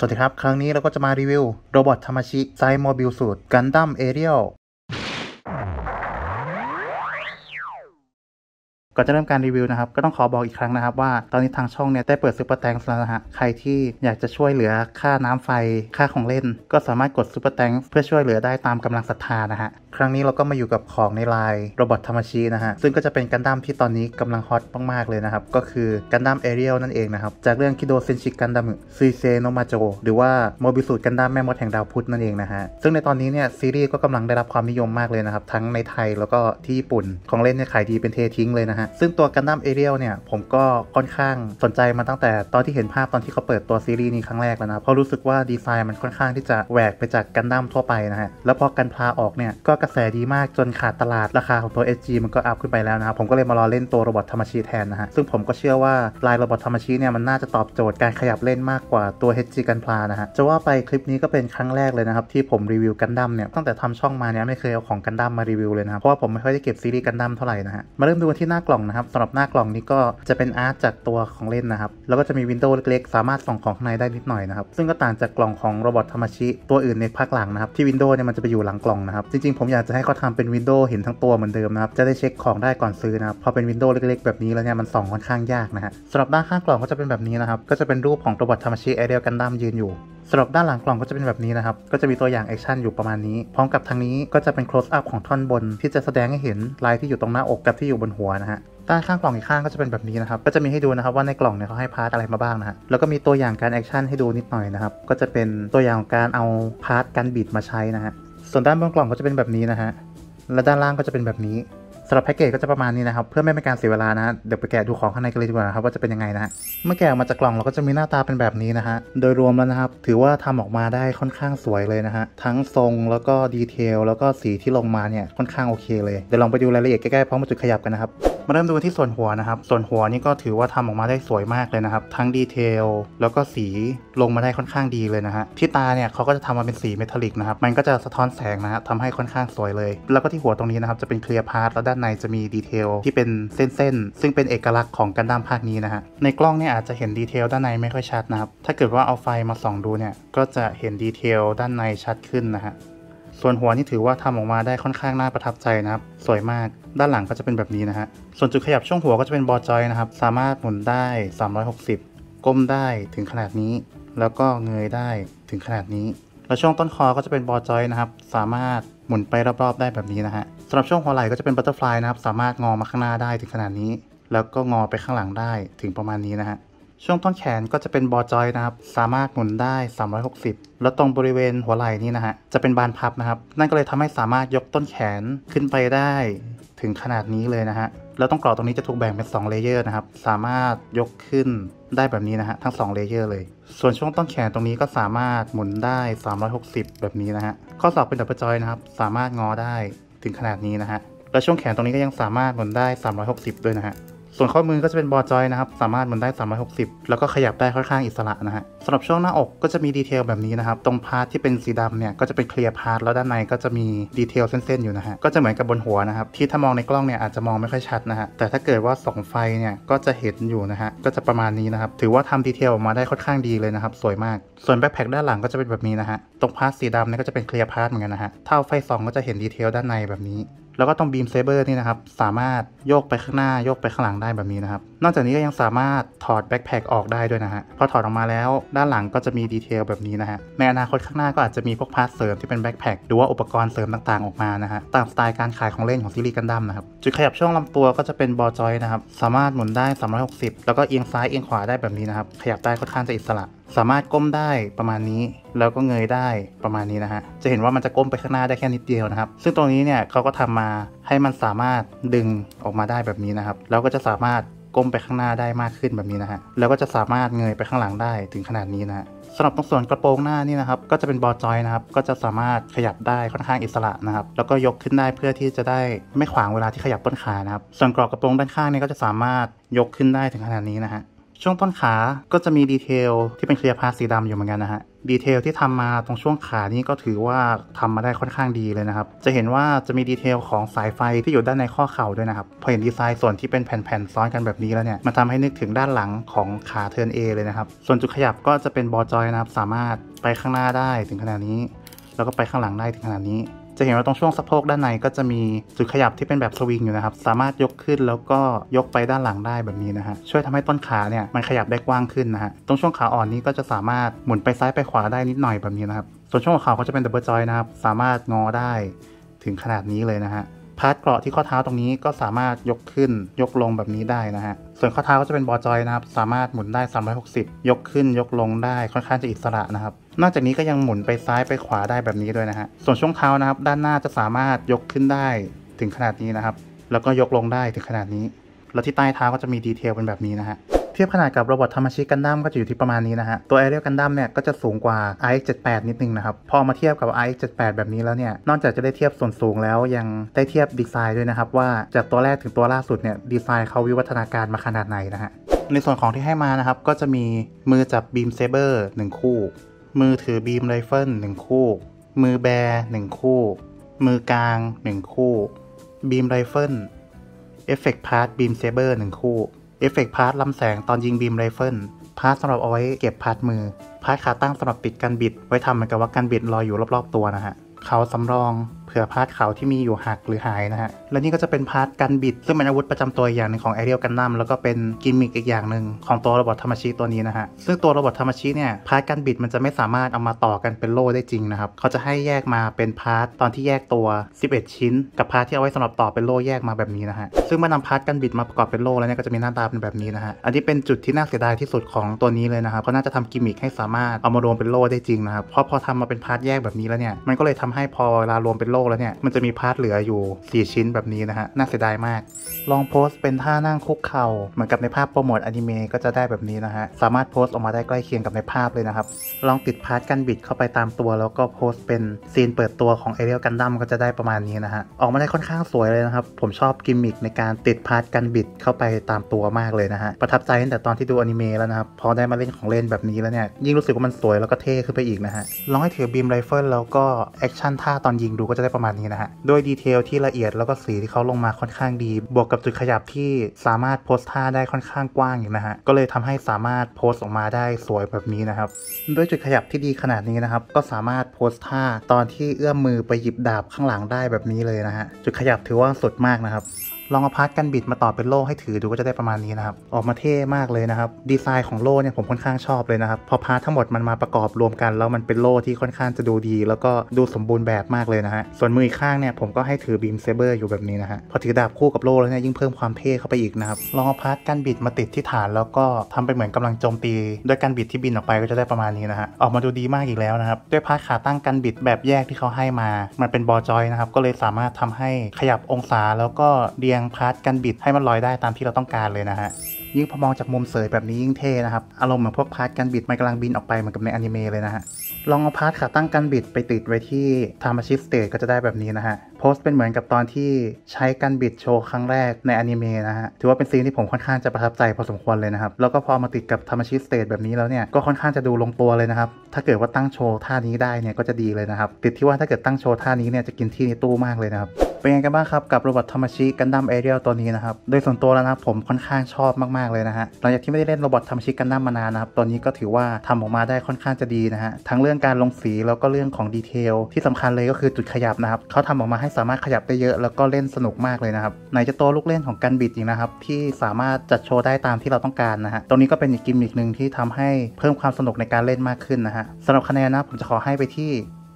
สวัสดีครับครั้งนี้เราก็จะมารีวิวโรบอททามาชิไซโมบิลสูตรกันดั้มเอเรียลก่อนจะเริ่มการรีวิวนะครับก็ต้องขอบอกอีกครั้งนะครับว่าตอนนี้ทางช่องเนี่ยได้เปิดซุปเปอร์แตงค์แล้วนะฮะใครที่อยากจะช่วยเหลือค่าน้ำไฟค่าของเล่นก็สามารถกดซุปเปอร์แตงค์เพื่อช่วยเหลือได้ตามกำลังศรัทธานะฮะครั้งนี้เราก็มาอยู่กับของในไลน์โรบอททามาชินะฮะซึ่งก็จะเป็นกันดั้มที่ตอนนี้กำลังฮอตมากๆเลยนะครับก็คือกันดั้มเอเรียลนั่นเองนะครับจากเรื่องคิโดเซนชิกันดั้มซุยเซโนมาโจหรือว่าโมบิลสูตรกันดั้มแม่มดแห่งดาวพุธนั่นเองนะฮะซึ่งในตอนนี้เนี่ยซีรีส์ก็กำลังได้รับความนิยมมากเลยนะครับทั้งในไทยแล้วก็ที่ญี่ปุ่นของเล่นเนี่ยขายดีเป็นเททิ้งเลยนะฮะซึ่งตัวกันดั้มเอเรียลเนี่ยผมก็ค่อนข้างสนใจมาตั้งแต่ตอนที่เห็นภาพตอนที่เขาเปิดตัวซีรีส์นี้ครั้งแรกแล้วนะเพราะรู้สึกว่าดีไซน์มันค่อนข้างที่จะแหวกไปจากกันดั้มทั่วไปนะฮะแล้วพอกันพลาออกเนี่ยก็กระแสดีมากจนขาดตลาดราคาของตัว SG มันก็อัพขึ้นไปแล้วนะครับผมก็เลยมารอเล่นตัวโรบอททามาชิแทนนะฮะซึ่งผมก็เชื่อว่าลายโรบอททามาชิเนี่ยมันน่าจะตอบโจทย์การขยับเล่นมากกว่าตัว HG กันพลานะฮะจะว่าไปคลิปนี้ก็เป็นครั้งแรกเลยนะครับที่ผมรีวิวกันดั้มเนี่ยตั้งแต่ทำช่องมาเนี่ยไม่เคยเอาของกันดั้มมารีวิวเลยนะเพราะว่าผมไม่ค่อยได้เก็บซีรีส์กันดั้มเท่าไหร่นะฮะมาเริ่มดูที่หน้ากล่องนะครับสำหรับหน้ากล่องนี้ก็จะเป็นอาร์ตจากตัวของเล่นนะครับแล้วก็จะมีวินโดว์เล็กๆสามารถส่องของข้างในได้นิดหน่อยนะครับซึ่งก็ต่างจากกล่องของโรบอททามาชิตัวอื่นในภาคหลังนะครับที่วินโดว์เนี่ยมันจะไปอยู่หลังกล่องนะครับจริงๆผมอยากจะให้เขาทำเป็นวินโดว์เห็นทั้งตัวเหมือนเดิมนะครับจะได้เช็คของได้ก่อนซื้อนะครับพอเป็นวินโดว์เล็กๆแบบนี้แล้วเนี่ยมันส่องค่อนข้างยากนะฮะสำหรับด้านข้างกล่องก็จะเป็นแบบนี้นะครับก็จะเป็นรูปของโรบอททามาชิเอเรียลกันดั้มยืนอยู่สำหรับด้านหลังกล่องก็จะเป็นแบบนี้นะครับก็จะมีตัวอย่างแอคชั่นอยู่ประมาณนี้พร้อมกับทางนี้ก็จะเป็น close up ของท่อนบนที่จะแสดงให้เห็นลายที่อยู่ตรงหน้าอกกับที่อยู่บนหัวนะฮะด้านข้างกล่องอีกข้างก็จะเป็นแบบนี้นะครับก็จะมีให้ดูนะครับว่าในกล่องเนี่ยเขาให้พาร์ทอะไรมาบ้างนะฮะแล้วก็มีตัวอย่างการแอคชั่นให้ดูนิดหน่อยนะครับก็จะเป็นตัวอย่างของการเอาพาร์ทการบิดมาใช้นะฮะส่วนด้านบนกล่องก็จะเป็นแบบนี้นะฮะและด้านล่างก็จะเป็นแบบนี้สำหรับแพ็กเกจก็จะประมาณนี้นะครับเพื่อไม่เป็นการเสียเวลานะเดี๋ยวไปแกะดูของข้างในกันเลยดีกว่านะครับว่าจะเป็นยังไงนะฮะเมื่อแกะออกมาจากกล่องเราก็จะมีหน้าตาเป็นแบบนี้นะฮะโดยรวมแล้วนะครับถือว่าทำออกมาได้ค่อนข้างสวยเลยนะฮะทั้งทรงแล้วก็ดีเทลแล้วก็สีที่ลงมาเนี่ยค่อนข้างโอเคเลยเดี๋ยวลองไปดูรายละเอียดใกล้ๆพร้อมกับจุดขยับกันนะครับมาเริ่มดูที่ส่วนหัวนะครับส่วนหัวนี่ก็ถือว่าทำออกมาได้สวยมากเลยนะครับทั้งดีเทลแล้วก็สีลงมาได้ค่อนข้างดีเลยนะฮะที่ตาเนี่ยเขาก็จะทำมาเป็นสีเมทัลลิกนะครับมันก็จะสะท้อนแสงนะฮะทำให้ค่อนข้างสวยเลยแล้วก็ที่หัวตรงนี้นะครับจะเป็นเคลียร์พาร์ทแล้วด้านในจะมีดีเทลที่เป็นเส้นซึ่งเป็นเอกลักษณ์ของกันดั้มภาคนี้นะฮะในกล้องเนี่ยอาจจะเห็นดีเทลด้านในไม่ค่อยชัดนะครับถ้าเกิดว่าเอาไฟมาส่องดูเนี่ยก็จะเห็นดีเทลด้านในชัดขึ้นนะฮะส่วนหัวนี่ถือว่าทำออกมาได้ค่อนข้างน่าประทับใจนะครับสวยมากด้านหลังก็จะเป็นแบบนี้นะฮะส่วนจุดขยับช่วงหัวก็จะเป็นบอลจอยนะครับสามารถหมุนได้360ก้มได้ถึงขนาดนี้แล้วก็เงยได้ถึงขนาดนี้แล้วช่วงต้นคอก็จะเป็นบอลจอยนะครับสามารถหมุนไปรอบๆได้แบบนี้นะฮะสำหรับช่วงหัวไหล่ก็จะเป็นบัตเตอร์ฟลายนะครับสามารถงอมาข้างหน้าได้ถึงขนาดนี้แล้วก็งอไปข้างหลังได้ถึงประมาณนี้นะฮะช่วงต้นแขนก็จะเป็นบอลจอยนะครับสามารถหมุนได้360แล้วตรงบริเวณหัวไหล่นี่นะฮะจะเป็นบานพับนะครับนั่นก็เลยทำให้สามารถยกต้นแขนขึ้นไปได้ถึงขนาดนี้เลยนะฮะแล้วตรงกรอบตรงนี้จะถูกแบ่งเป็น2เลเยอร์นะครับสามารถยกขึ้นได้แบบนี้นะฮะทั้ง2เลเยอร์เลยส่วนช่วงต้นแขนตรงนี้ก็สามารถหมุนได้360แบบนี้นะฮะข้อศอกเป็นดับเบิลจอยนะครับสามารถงอได้ถึงขนาดนี้นะฮะและช่วงแขนตรงนี้ก็ยังสามารถหมุนได้360ด้วยนะฮะส่วนข้อมือก็จะเป็นบอลจอยนะครับสามารถหมุนได้360แล้วก็ขยับได้ค่อนข้างอิสระนะฮะสำหรับช่วงหน้าอกก็จะมีดีเทลแบบนี้นะครับตรงพาร์ทที่เป็นสีดำเนี่ยก็จะเป็นเคลียร์พาร์ทแล้วด้านในก็จะมีดีเทลเส้นๆอยู่นะฮะก็จะเหมือนกับบนหัวนะครับที่ถ้ามองในกล้องเนี่ยอาจจะมองไม่ค่อยชัดนะฮะแต่ถ้าเกิดว่าส่องไฟเนี่ยก็จะเห็นอยู่นะฮะก็จะประมาณนี้นะครับถือว่าทำดีเทลออกมาได้ค่อนข้างดีเลยนะครับสวยมากส่วนแบ็คแพ็คด้านหลังก็จะเป็นแบบนี้นะฮะตรงพาร์ทสีดำเนี่ยก็จะเป็นเคลียร์พาร์ทเหมือนกันนะฮะถ้าเอาไฟส่องก็จะเห็นดีเทลด้านในแบบนี้แล้วก็ตรงบีมเซเบอร์นี่นะครับสามารถโยกไปข้างหน้าโยกไปข้างหลังได้แบบนี้นะครับนอกจากนี้ก็ยังสามารถถอดแบ็คแพ็คออกได้ด้วยนะฮะพอถอดออกมาแล้วด้านหลังก็จะมีดีเทลแบบนี้นะฮะในอนาคตข้างหน้าก็อาจจะมีพวกพาร์ทเสริมที่เป็นแบ็คแพ็คหรือว่าอุปกรณ์เสริมต่างๆออกมานะฮะตามสไตล์การขายของเล่นของซีรีส์กันดั้มนะครับจุดขยับช่วงลำตัวก็จะเป็นบอลจอยนะครับสามารถหมุนได้360แล้วก็เอียงซ้ายเอียงขวาได้แบบนี้นะครับขยับได้ค่อนข้างจะอิสระสามารถก้มได้ประมาณนี้แล้วก็เงยได้ประมาณนี้นะฮะจะเห็นว่ามันจะก้มไปข้างหน้าได้แค่นิดเดียวนะครับซึ่งตรงนี้เนี่ยเขาก็ทำมาให้มันสามารถดึงออกมาได้แบบนี้นะครับแล้วก็จะสามารถก้มไปข้างหน้าได้มากขึ้นแบบนี้นะฮะแล้วก็จะสามารถเงยไปข้างหลังได้ถึงขนาดนี้นะฮะสำหรับตรงส่วนกระโปรงหน้านี่นะครับก็จะเป็นบอลจอยนะครับก็จะสามารถขยับได้ค่อนข้างอิสระนะครับแล้วก็ยกขึ้นได้เพื่อที่จะได้ไม่ขวางเวลาที่ขยับต้นขานะครับส่วนกรอบกระโปรงด้านข้างนี่ก็จะสามารถยกขึ้นได้ถึงขนาดนี้นะฮะช่วงต้นขาก็จะมีดีเทลที่เป็นเคลียร์พาร์ทสีดำอยู่เหมือนกันนะฮะดีเทลที่ทำมาตรงช่วงขานี่ก็ถือว่าทำมาได้ค่อนข้างดีเลยนะครับจะเห็นว่าจะมีดีเทลของสายไฟที่อยู่ด้านในข้อเข่าด้วยนะครับพอเห็นดีไซน์ส่วนที่เป็นแผ่นๆซ้อนกันแบบนี้แล้วเนี่ยมันทำให้นึกถึงด้านหลังของขาเทิร์น A เลยนะครับส่วนจุดขยับก็จะเป็นบอลจอยนะครับสามารถไปข้างหน้าได้ถึงขนาดนี้แล้วก็ไปข้างหลังได้ถึงขนาดนี้จะเห็นว่าตรงช่วงสะโพกด้านในก็จะมีจุดขยับที่เป็นแบบสวิงอยู่นะครับสามารถยกขึ้นแล้วก็ยกไปด้านหลังได้แบบนี้นะฮะช่วยทำให้ต้นขาเนี่ยมันขยับได้กว้างขึ้นนะฮะตรงช่วงขาอ่อนนี้ก็จะสามารถหมุนไปซ้ายไปขวาได้นิดหน่อยแบบนี้นะครับส่วนช่วงหัวเข่าก็จะเป็นดับเบิลจอยนะครับสามารถงอได้ถึงขนาดนี้เลยนะฮะพาร์ทเกราะที่ข้อเท้าตรงนี้ก็สามารถยกขึ้นยกลงแบบนี้ได้นะฮะส่วนข้อเท้าก็จะเป็นบอลจอยนะครับสามารถหมุนได้360ยกขึ้นยกลงได้ค่อนข้างจะอิสระนะครับนอกจากนี้ก็ยังหมุนไปซ้ายไปขวาได้แบบนี้ด้วยนะฮะส่วนช่วงเท้านะครับด้านหน้าจะสามารถยกขึ้นได้ถึงขนาดนี้นะครับแล้วก็ยกลงได้ถึงขนาดนี้แล้วที่ใต้เท้าก็จะมีดีเทลเป็นแบบนี้นะฮะเทียบขนาดกับโรบอททามาชิกันดั้มก็จะอยู่ที่ประมาณนี้นะฮะตัว Aerial Gundam เนี่ยก็จะสูงกว่า RX-78 นิดนึงนะครับพอมาเทียบกับ RX-78 แบบนี้แล้วเนี่ยนอกจากจะได้เทียบส่วนสูงแล้วยังได้เทียบดีไซน์ด้วยนะครับว่าจากตัวแรกถึงตัวล่าสุดเนี่ยดีไซน์เขาวิวัฒนาการมาขนาดไหนนะฮะในส่วนของที่ให้มานะครับก็จะมีมือจับบีมเซเบอร์1คู่มือถือบีมไรเฟิล1คู่มือแบร์1คู่มือกลาง1คู่บีมไรเฟิลเอฟเฟกต์พาร์ทบีมเซเบอร์1คู่เอฟเฟกต์พาร์ทลำแสงตอนยิงบีมไรเฟิลพาร์ทสำหรับเอาไว้เก็บพาร์ทมือพาร์ทขาตั้งสำหรับปิดกันบิดไว้ทำเหมือนกับว่ากันบิดลอยอยู่รอบๆตัวนะฮะเขาสำรองเผื่อพาร์ทเขาที่มีอยู่หักหรือหายนะฮะและนี่ก็จะเป็นพาร์ทกันบิดซึ่งเป็นอาวุธประจำตัวอย่างหนึ่งของ Aerial Gundam แล้วก็เป็นกิมมิคอีกอย่างหนึ่งของตัวโรบอททามาชิตัวนี้นะฮะซึ่งตัวโรบอททามาชิเนี่ยพาร์ทกันบิดมันจะไม่สามารถเอามาต่อกันเป็นโล่ได้จริงนะครับเขาจะให้แยกมาเป็นพาร์ทตอนที่แยกตัว11ชิ้นกับพาร์ทที่เอาไว้สำหรับต่อเป็นโล่แยกมาแบบนี้นะฮะซึ่งเมื่อนำพาร์ทกันบิดมาประกอบเป็นโล่แล้วเนี่ยก็จะมีหน้าตาเป็นแบบนี้นะฮะอันนี้เป็นจุดที่น่าเสียดายที่สุดของตัวนี้เลยนะครับเขาน่าจะทำกิมมิคให้สามารถเอามารวมเป็นโล่ได้จริงนะครับเพราะพอทำมาเป็นพาร์ทแยกแบบนี้แล้วเนี่ยมันก็เลยทำให้พอเวลารวมเป็นโล่แล้วเนี่ยมันจะมีพาร์ทเหลืออยู่4ชิ้นแบบนี้นะฮะน่าเสียดายมากลองโพสเป็นท่านั่งคุกเข่าเหมือนกับในภาพโปรโมทอนิเมะก็จะได้แบบนี้นะฮะสามารถโพสออกมาได้ใกล้เคียงกับในภาพเลยนะครับลองติดพาร์ทกันบิดเข้าไปตามตัวแล้วก็โพสเป็นซีนเปิดตัวของ Aerial Gundam ก็จะได้ประมาณนี้นะฮะออกมาได้ค่อนข้างสวยเลยนะครับผมชอบกิมมิคในการติดพาร์ทกันบิดเข้าไปตามตัวมากเลยนะฮะประทับใจตั้งแต่ตอนที่ดูอนิเมะแล้วนะครับพอได้มาเล่นของเล่นแบบนี้แล้วเนี่ยยิ่งรู้สึกว่ามันสวยแล้วก็เท่ขึ้นไปอีกนะฮะลองให้ถือบีมไรเฟิลแล้วก็แอคชั่นท่าตอนยิงดูก็จะได้ประมาณนี้นะฮะโดยดีเทลที่ละเอียดแล้วก็สีที่เขาลงมาค่อนข้างดีบวกกับจุดขยับที่สามารถโพสท่าได้ค่อนข้างกว้างอยู่นะฮะก็เลยทำให้สามารถโพสออกมาได้สวยแบบนี้นะครับด้วยจุดขยับที่ดีขนาดนี้นะครับก็สามารถโพสท่าตอนที่เอื้อมมือไปหยิบดาบข้างหลังได้แบบนี้เลยนะฮะจุดขยับถือว่าสุดมากนะครับลองเอาพาร์ทกันบิดมาต่อเป็นโล่ให้ถือดูก็จะได้ประมาณนี้นะครับออกมาเท่มากเลยนะครับดีไซน์ของโล่เนี่ยผมค่อนข้างชอบเลยนะครับพอพาร์ททั้งหมดมันมาประกอบรวมกันแล้วมันเป็นโล่ที่ค่อนข้างจะดูดีแล้วก็ดูสมบูรณ์แบบมากเลยนะฮะส่วนมืออีกข้างเนี่ยผมก็ให้ถือบีมเซเบอร์อยู่แบบนี้นะฮะพอถือดาบคู่กับโล่แล้วเนี่ยยิ่งเพิ่มความเท่เข้าไปอีกนะครับลองเอาพาร์ทกันบิดมาติดที่ฐานแล้วก็ทำเป็นเหมือนกำลังโจมตีด้วยกันบิดที่บินออกไปก็จะได้ประมาณนี้นะฮะออกมาดูดีมากอีกแล้วนะครับด้วยพาร์ทขาตั้งกันบิดแบบแยกที่เขาให้มามันเป็นบอลจอยนะครับก็เลยสามารถทำให้ขยับองศาแล้วก็เรียงพาร์ทกันบิดให้มันลอยได้ตามที่เราต้องการเลยนะฮะยิ่งพอมองจากมุมเสยแบบนี้ยิ่งเท่นะครับอารมณ์เหมือนพวกพาร์ทกันบิดมันกำลังบินออกไปเหมือนกับในอนิเมะเลยนะฮะลองเอาพาร์ทขาตั้งกันบิดไปติดไว้ที่ทามาชิสเตทก็จะได้แบบนี้นะฮะโพสเป็นเหมือนกับตอนที่ใช้กันบิดโชว์ครั้งแรกในอนิเมะนะฮะถือว่าเป็นซีนที่ผมค่อนข้างจะประทับใจพอสมควรเลยนะครับแล้วก็พอมาติดกับทามาชิสเตทแบบนี้แล้วเนี่ยก็ค่อนข้างจะดูลงตัวเลยนะครับถ้าเกิดว่าตั้งโชว์ท่านี้ได้เนี่ยก็จะดีเลยนะครับติดที่ว่าถ้าเกิดตั้งโชว์ท่านี้เนี่ยจะกินที่ในตู้มากเลยนะครับเป็นไงกันบ้างครับกับโรบอททามาชิกันดั้มเอเรียลตัวนี้นะครับโดยส่วนตัวแล้วนะผมค่อนข้างชอบมากๆเลยนะฮะหลังจากที่ไม่ได้เล่นโรบอททามาชิกันดั้มมานานนะครับตัวนี้ก็ถือว่าทำออกมาได้ค่อนข้างจะดีนะฮะทั้งเรื่องการลงสีแล้วก็เรื่องของดีเทลที่สำคัญเลยก็คือจุดขยับนะครับเขาทำออกมาให้สามารถขยับได้เยอะแล้วก็เล่นสนุกมากเลยนะครับไหนจะตัวลูกเล่นของกันบิดอีกนะครับที่สามารถจัดโชว์ได้ตามที่เราต้องการนะฮะตรงนี้ก็เป็นอีกกิมมิคนึงที่ทำให้เพิ่มความสนุกในการเล่นมากขึ้นนะฮะสำหรับคะแนนนะผมจะขอให้ไปที่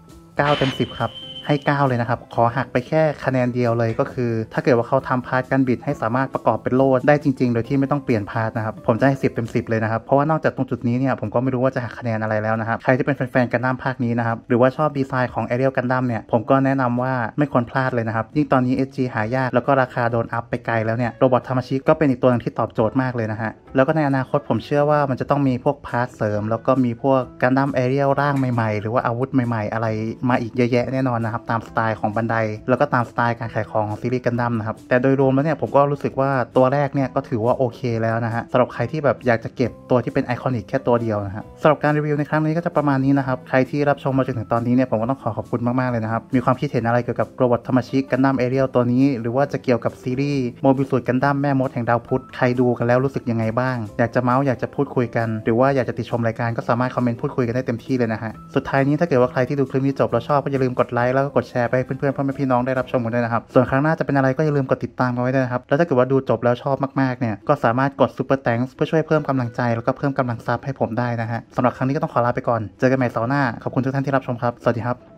9 เต็ม 10ครับให้9เลยนะครับขอหักไปแค่คะแนนเดียวเลยก็คือถ้าเกิดว่าเขาทำพาร์ทกันบิดให้สามารถประกอบเป็นโล่ได้จริงๆโดยที่ไม่ต้องเปลี่ยนพาร์ทนะครับผมจะให้10 เต็ม 10เลยนะครับเพราะว่านอกจากตรงจุดนี้เนี่ยผมก็ไม่รู้ว่าจะหักคะแนนอะไรแล้วนะครับใครที่เป็นแฟนๆกันดั้มภาคนี้นะครับหรือว่าชอบดีไซน์ของ Aerial Gundam เนี่ยผมก็แนะนำว่าไม่ควรพลาดเลยนะครับยิ่งตอนนี้ SG หายากแล้วก็ราคาโดนอัพไปไกลแล้วเนี่ยโรบอททามาชิก็เป็นอีกตัวนึงที่ตอบโจทย์มากเลยนะฮะแล้วก็ในอนาคตผมเชื่อว่ามันจะต้องมีพวกพาร์ทเสริมแล้วก็มีพวกกันดั้ม Aerial ร่างใหม่ๆหรือว่าอาวุธใหม่ๆอะไรมาอีกเยอะแยะแน่นอนนะครับนะครับตามสไตล์ของบันไดแล้วก็ตามสไตล์การขายของของซีรีส์กันดั้มนะครับแต่โดยรวมแล้วเนี่ยผมก็รู้สึกว่าตัวแรกเนี่ยก็ถือว่าโอเคแล้วนะฮะสำหรับใครที่แบบอยากจะเก็บตัวที่เป็นไอคอนิกแค่ตัวเดียวนะฮะสำหรับการรีวิวในครั้งนี้ก็จะประมาณนี้นะครับใครที่รับชมมาจนถึงตอนนี้เนี่ยผมก็ต้องขอบคุณมากๆเลยนะครับมีความคิดเห็นอะไรเกี่ยวกับโรบอททามาชิกันดั้มเอเรียลตัวนี้หรือว่าจะเกี่ยวกับซีรีส์โมบิลสุดกันดั้มแม่มดแห่งดาวพุธใครดูกันแล้วรู้สึกยังไงบ้างอยากจะเมาส์อยากจะพูดคุยกันหรือว่าอยากจะติชมรายการก็สามารถคอมเมนต์พูดคุยกันได้เต็มที่เลยนะฮะสุดท้ายนี้ถ้าเกิดว่าใครที่ดูคลิปนี้จบแล้วชอบก็อย่าลืมกดไลค์แล้วก็กดแชร์ไปให้เพื่อนๆพ่อแม่พี่น้องได้รับชมกันด้วยนะครับส่วนครั้งหน้าจะเป็นอะไรก็อย่าลืมกดติดตามกันไว้ด้วยนะครับแล้วถ้าเกิดว่าดูจบแล้วชอบมากๆเนี่ยก็สามารถกดซุปเปอร์แตงค์เพื่อช่วยเพิ่มกำลังใจแล้วก็เพิ่มกำลังซับให้ผมได้นะฮะสำหรับครั้งนี้ก็ต้องขอลาไปก่อนเจอกันใหม่เสาร์หน้าขอบคุณทุกท่านที่รับชมครับสวัสดีครับ